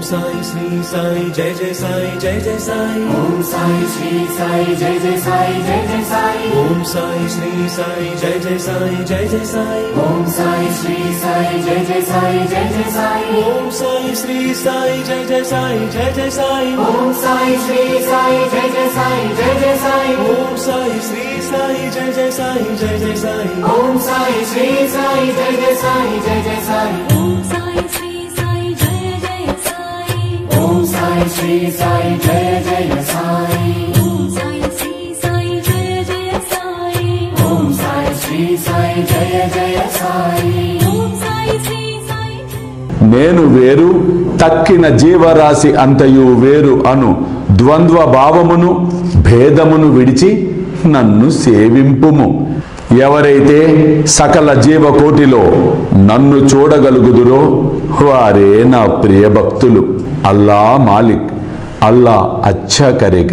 साई श्री साई जय जय साई जय जय साई। ओम साई श्री साई जय जय साई जय जय साई। ओम साई श्री साई जय जय साई जय जय साई। ओम साई श्री साई जय जय साई जय जय साई। ओम साई श्री साई जय जय साई जय जय साई। ओम साई श्री साई जय जय साई जय जय साई। ओम साई श्री साई जय जय साई जय जय साई। ओम साई श्री साई जय जय साई जय जय साई। ओम साई श्री साई जय जय साई। ओम साई श्री साई जय जय साई। ओम साई श्री साई जय जय साई। ओम साई श्री साई जय जय साई। ओम साई श्री साई నేను వేరు తక్కిన జీవరాశి అంతయు వేరు అను ద్వంద్వ భావమును భేదమును విడిచి నన్ను సేవింపుము. ఎవరైతే సకల జీవకోటిలో నన్ను చూడగలుగుదురో వారే నా ప్రియ భక్తులు. అల్లా మాలిక్, అల్లా అచ్చా కరేగా.